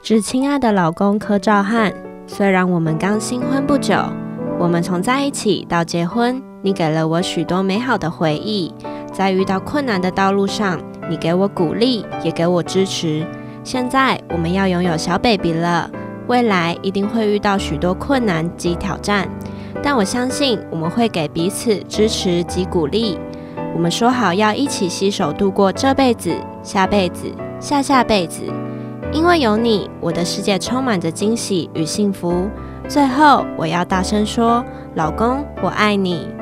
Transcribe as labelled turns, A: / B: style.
A: 致亲爱的老公柯兆汉，虽然我们刚新婚不久，我们从在一起到结婚，你给了我许多美好的回忆。在遇到困难的道路上，你给我鼓励，也给我支持。现在我们要拥有小 baby 了，未来一定会遇到许多困难及挑战，但我相信我们会给彼此支持及鼓励。我们说好要一起携手度过这辈子、下辈子、下下辈子。因为有你，我的世界充满着惊喜与幸福。最后，我要大声说，老公，我爱你。